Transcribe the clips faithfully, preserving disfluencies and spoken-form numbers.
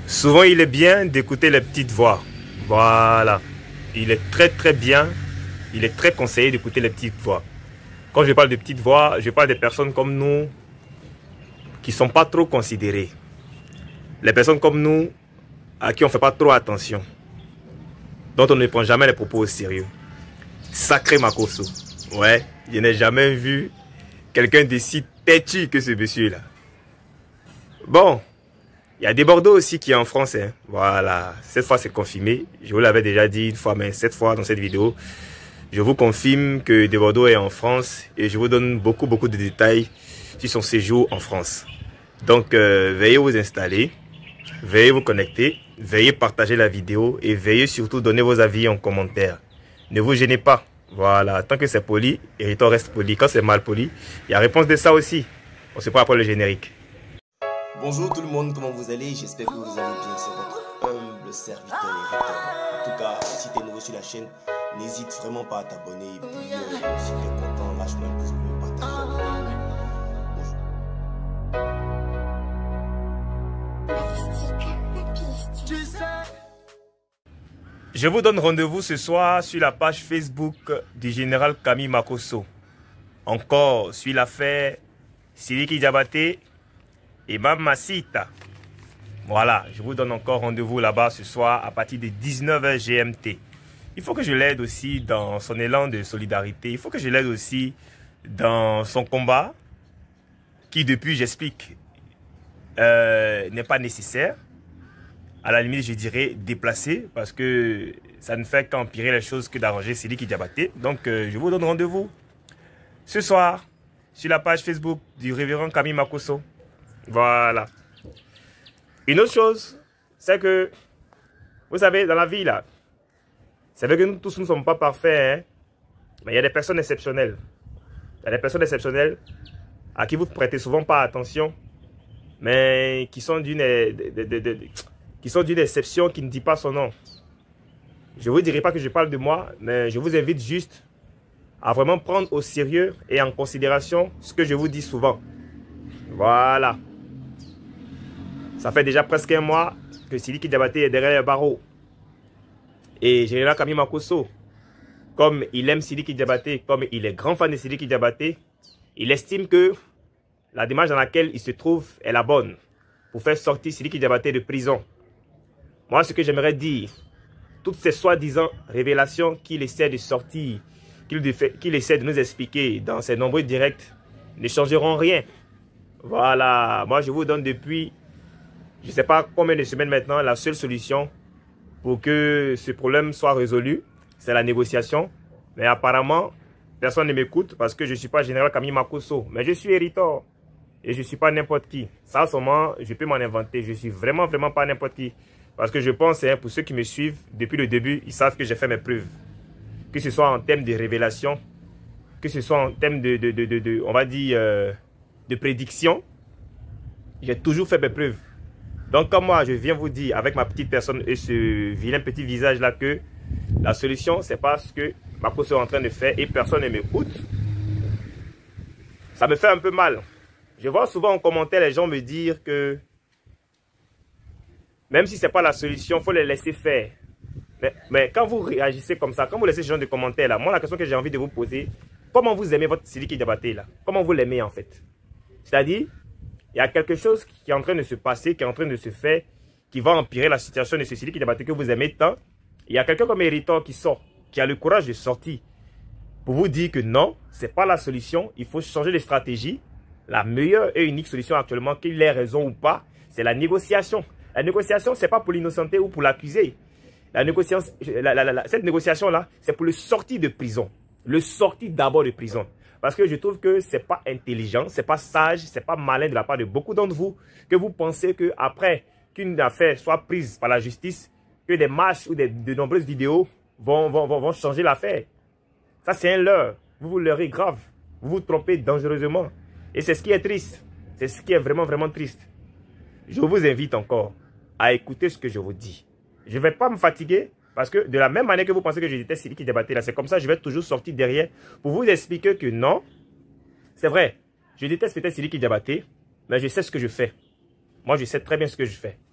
Souvent, il est bien d'écouter les petites voix. Voilà. Il est très très bien. Il est très conseillé d'écouter les petites voix. Quand je parle de petites voix, je parle des personnes comme nous qui ne sont pas trop considérées. Les personnes comme nous à qui on ne fait pas trop attention. Dont on ne prend jamais les propos au sérieux. Sacré Makosso. Ouais, je n'ai jamais vu quelqu'un de si têtu que ce monsieur-là. Bon, il y a des Bordeaux aussi qui est en France. Hein. Voilà, cette fois c'est confirmé. Je vous l'avais déjà dit une fois, mais cette fois dans cette vidéo, je vous confirme que des Bordeaux est en France et je vous donne beaucoup beaucoup de détails sur son séjour en France. Donc, euh, veuillez vous installer, veuillez vous connecter, veuillez partager la vidéo et veuillez surtout donner vos avis en commentaire. Ne vous gênez pas. Voilà, tant que c'est poli, Hériton reste poli. Quand c'est mal poli, il y a réponse de ça aussi. On se prend après le générique. Bonjour tout le monde, comment vous allez? J'espère que vous allez bien, c'est votre humble serviteur Hériton. En tout cas, si tu es nouveau sur la chaîne, n'hésite vraiment pas à t'abonner. Et puis, euh, si tu es content, lâche-moi un pouce bleu, partage. Je vous donne rendez-vous ce soir sur la page Facebook du général Camille Makosso. Encore sur l'affaire Sidiki Diabaté et Mamacita. Voilà, je vous donne encore rendez-vous là-bas ce soir à partir de dix-neuf heures G M T. Il faut que je l'aide aussi dans son élan de solidarité. Il faut que je l'aide aussi dans son combat qui, depuis, j'explique, euh, n'est pas nécessaire. À la limite, je dirais déplacé parce que ça ne fait qu'empirer les choses que d'arranger Sidiki Diabaté. Donc, euh, je vous donne rendez-vous ce soir sur la page Facebook du révérend Camille Makosso. Voilà. Une autre chose, c'est que, vous savez, dans la vie, là, c'est vrai que nous tous ne sommes pas parfaits, hein, mais il y a des personnes exceptionnelles. Il y a des personnes exceptionnelles à qui vous ne prêtez souvent pas attention, mais qui sont d'une qui sont d'une exception qui ne dit pas son nom. Je ne vous dirai pas que je parle de moi, mais je vous invite juste à vraiment prendre au sérieux et en considération ce que je vous dis souvent. Voilà. Ça fait déjà presque un mois que Sidiki Diabaté est derrière les barreaux. Et général Camille Makosso, comme il aime Sidiki Diabaté, comme il est grand fan de Sidiki Diabaté, il estime que la démarche dans laquelle il se trouve est la bonne pour faire sortir Sidiki Diabaté de prison. Moi, ce que j'aimerais dire, toutes ces soi-disant révélations qu'il essaie de sortir, qu'il qu'il essaie de nous expliquer dans ses nombreux directs, ne changeront rien. Voilà, moi je vous donne depuis, je ne sais pas combien de semaines maintenant, la seule solution pour que ce problème soit résolu, c'est la négociation. Mais apparemment, personne ne m'écoute parce que je ne suis pas général Camille Makosso, mais je suis Hériton. Et je ne suis pas n'importe qui. Ça, seulement, je peux m'en inventer. Je ne suis vraiment, vraiment pas n'importe qui. Parce que je pense, hein, pour ceux qui me suivent depuis le début, ils savent que j'ai fait mes preuves. Que ce soit en termes de révélation, que ce soit en termes de, de, de, de, de on va dire, euh, de prédiction, j'ai toujours fait mes preuves. Donc, comme moi, je viens vous dire, avec ma petite personne et ce vilain petit visage-là, que la solution, c'est pas ce que Makosso est en train de faire et personne ne m'écoute. Ça me fait un peu mal. Je vois souvent en commentaire les gens me dire que même si ce n'est pas la solution, il faut les laisser faire. Mais, mais quand vous réagissez comme ça, quand vous laissez ce genre de commentaires là, moi la question que j'ai envie de vous poser, comment vous aimez votre Sidiki Diabaté là? Comment vous l'aimez en fait? C'est-à-dire, il y a quelque chose qui est en train de se passer, qui est en train de se faire, qui va empirer la situation de ce Sidiki Diabaté que vous aimez tant. Il y a quelqu'un comme Hériton qui sort, qui a le courage de sortir pour vous dire que non, ce n'est pas la solution, il faut changer de stratégie. La meilleure et unique solution actuellement, qu'il ait raison ou pas, c'est la négociation. La négociation, ce n'est pas pour l'innocenter ou pour l'accuser. La négociation, la, la, la, cette négociation-là, c'est pour le sortir de prison. Le sortir d'abord de prison. Parce que je trouve que ce n'est pas intelligent, ce n'est pas sage, ce n'est pas malin de la part de beaucoup d'entre vous, que vous pensez qu'après qu'une affaire soit prise par la justice, que des marches ou des, de nombreuses vidéos vont, vont, vont, vont changer l'affaire. Ça, c'est un leurre. Vous vous leurrez grave. Vous vous trompez dangereusement. Et c'est ce qui est triste. C'est ce qui est vraiment, vraiment triste. Je vous invite encore à écouter ce que je vous dis. Je ne vais pas me fatiguer parce que de la même manière que vous pensez que je déteste Sidiki Diabaté, là, c'est comme ça, je vais toujours sortir derrière pour vous expliquer que non, c'est vrai, je déteste peut-être Sidiki Diabaté, mais je sais ce que je fais. Moi, je sais très bien ce que je fais.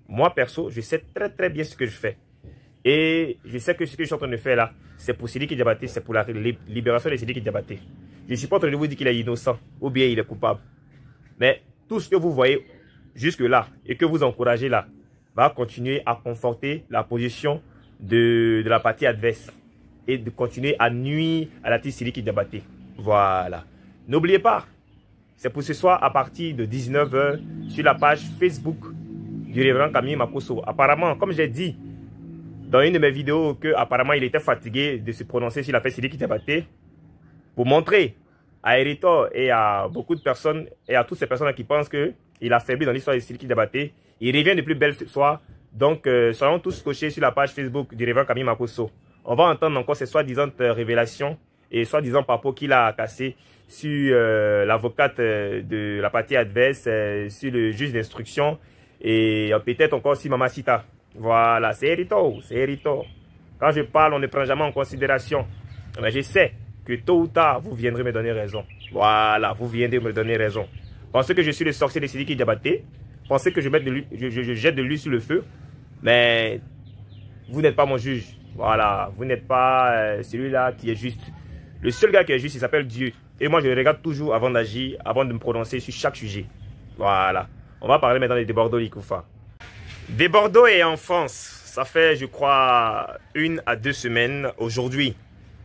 Moi, perso, je sais très très bien ce que je fais. Et je sais que ce que je suis en train de faire là, c'est pour Sidiki Diabaté, c'est pour la libération de Sidiki Diabaté. Je ne suis pas en train de vous dire qu'il est innocent ou bien il est coupable. Mais tout ce que vous voyez jusque-là et que vous encouragez là, va continuer à conforter la position de, de la partie adverse et de continuer à nuire à la petite Sidiki Diabaté. Voilà. N'oubliez pas, c'est pour ce soir à partir de dix-neuf heures sur la page Facebook du révérend Camille Makosso. Apparemment, comme j'ai dit dans une de mes vidéos, que apparemment il était fatigué de se prononcer sur l'affaire Sidiki Diabaté, pour montrer à Héritor et à beaucoup de personnes et à toutes ces personnes qui pensent qu'il a faibli dans l'histoire de Sidiki Diabaté, il revient de plus belle ce soir. Donc, euh, soyons tous cochés sur la page Facebook du révérend Camille Makosso. On va entendre encore ces soi-disant révélations et soi-disant propos qu'il a cassé sur euh, l'avocate euh, de la partie adverse, euh, sur le juge d'instruction et euh, peut-être encore sur Mamacita. Voilà, c'est Héritor, c'est Héritor. Quand je parle, on ne prend jamais en considération. Mais je sais que tôt ou tard, vous viendrez me donner raison. Voilà, vous viendrez me donner raison. Pensez que je suis le sorcier de Sidiki Diabaté. Pensez que je, mette de l'huile, je, je, je jette de l'huile sur le feu. Mais vous n'êtes pas mon juge. Voilà, vous n'êtes pas euh, celui-là qui est juste. Le seul gars qui est juste, il s'appelle Dieu. Et moi, je le regarde toujours avant d'agir, avant de me prononcer sur chaque sujet. Voilà. On va parler maintenant de Debordo Likoufa. Debordo est en France. Ça fait, je crois, une à deux semaines aujourd'hui.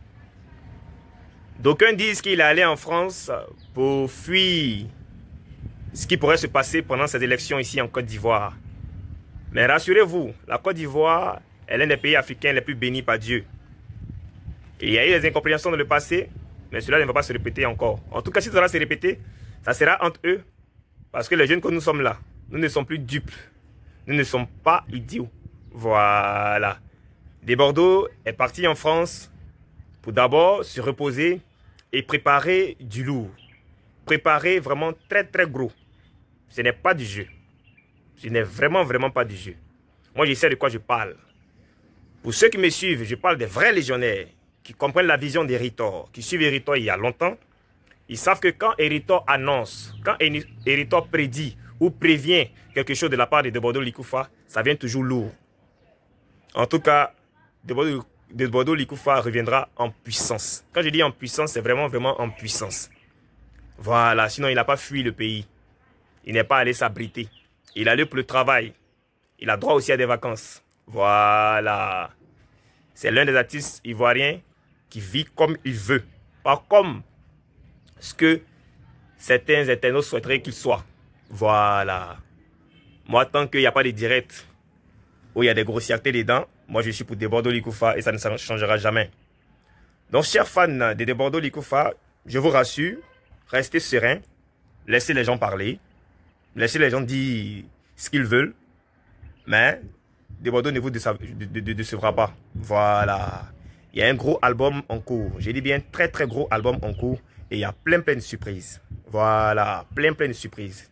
D'aucuns disent qu'il est allé en France pour fuir ce qui pourrait se passer pendant ces élections ici en Côte d'Ivoire. Mais rassurez-vous, la Côte d'Ivoire est l'un des pays africains les plus bénis par Dieu. Il y a eu des incompréhensions dans le passé, mais cela ne va pas se répéter encore. En tout cas, si ça va se répéter, ça sera entre eux. Parce que les jeunes que nous sommes là, nous ne sommes plus dupes. Nous ne sommes pas idiots. Voilà. Debordo est parti en France pour d'abord se reposer et préparer du lourd. Préparer vraiment très très gros. Ce n'est pas du jeu. Ce n'est vraiment vraiment pas du jeu. Moi, je sais de quoi je parle. Pour ceux qui me suivent, je parle des vrais légionnaires qui comprennent la vision d'Héritor, qui suivent Héritor il y a longtemps. Ils savent que quand Héritor annonce, quand Héritor prédit ou prévient quelque chose de la part de Debordo Likoufa, ça vient toujours lourd. En tout cas, Debordo, Debordo Likoufa reviendra en puissance. Quand je dis en puissance, c'est vraiment, vraiment en puissance. Voilà, sinon il n'a pas fui le pays. Il n'est pas allé s'abriter. Il est allé pour le travail. Il a droit aussi à des vacances. Voilà. C'est l'un des artistes ivoiriens qui vit comme il veut. Pas comme ce que certains internautes souhaiteraient qu'il soit. Voilà. Moi, tant qu'il n'y a pas de direct où il y a des grossièretés dedans, moi je suis pour Debordo Likoufa et ça ne changera jamais. Donc, chers fans de Debordo Likoufa, je vous rassure, restez sereins, laissez les gens parler, laissez les gens dire ce qu'ils veulent, mais Debordo ne vous décevra pas. Voilà. Il y a un gros album en cours. J'ai dit bien très très gros album en cours et il y a plein plein de surprises. Voilà, plein plein de surprises.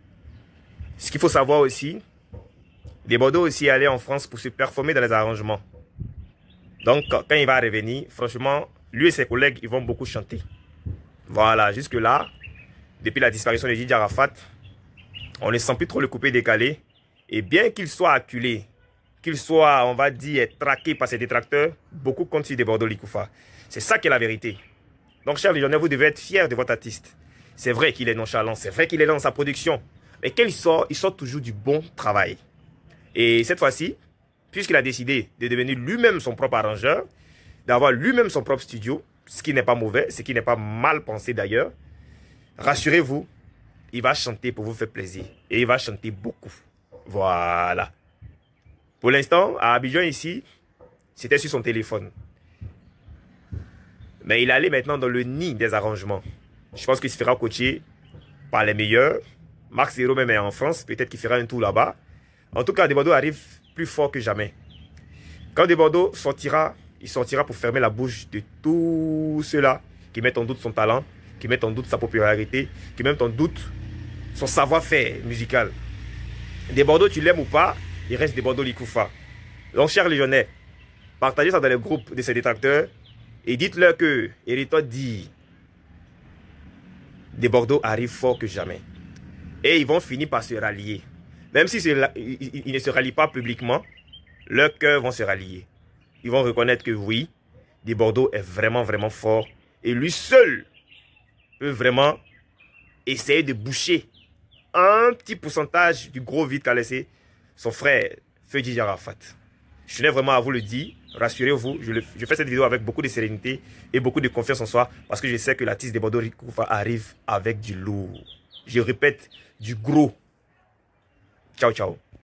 Ce qu'il faut savoir aussi, Debordo aussi est allé en France pour se performer dans les arrangements. Donc, quand il va revenir, franchement, lui et ses collègues, ils vont beaucoup chanter. Voilà, jusque-là, depuis la disparition de Didier Arafat, on ne sent plus trop le coupé décalé. Et bien qu'il soit acculé, qu'il soit, on va dire, traqué par ses détracteurs, beaucoup comptent sur Debordo Likoufa. C'est ça qui est la vérité. Donc, chers légionnaires, vous devez être fiers de votre artiste. C'est vrai qu'il est nonchalant, c'est vrai qu'il est dans sa production. Mais quand il sort, il sort toujours du bon travail. Et cette fois-ci, puisqu'il a décidé de devenir lui-même son propre arrangeur, d'avoir lui-même son propre studio, ce qui n'est pas mauvais, ce qui n'est pas mal pensé d'ailleurs, rassurez-vous, il va chanter pour vous faire plaisir. Et il va chanter beaucoup. Voilà. Pour l'instant, à Abidjan ici, c'était sur son téléphone. Mais il allait maintenant dans le nid des arrangements. Je pense qu'il se fera coacher par les meilleurs. Max Hero même est en France, peut-être qu'il fera un tour là-bas. En tout cas, Debordo arrive plus fort que jamais. Quand Debordo sortira, il sortira pour fermer la bouche de tous ceux-là qui mettent en doute son talent, qui mettent en doute sa popularité, qui mettent en doute son savoir-faire musical. Debordo, tu l'aimes ou pas, il reste Debordo Likoufa. Donc, chers légionnaires, partagez ça dans les groupes de ses détracteurs et dites-leur que Héritor dit Debordo arrive fort que jamais. Et ils vont finir par se rallier. Même s'ils si ne se rallient pas publiquement, leurs cœurs vont se rallier. Ils vont reconnaître que oui, Des Bordeaux est vraiment, vraiment fort. Et lui seul peut vraiment essayer de boucher un petit pourcentage du gros vide qu'a laissé son frère Feu Djidji Arafat. Je tenais vraiment à vous le dire. Rassurez-vous, je, je fais cette vidéo avec beaucoup de sérénité et beaucoup de confiance en soi parce que je sais que l'artiste Des Bordeaux Rick Koufa arrive avec du lourd. Je répète, du gros. Ciao, ciao.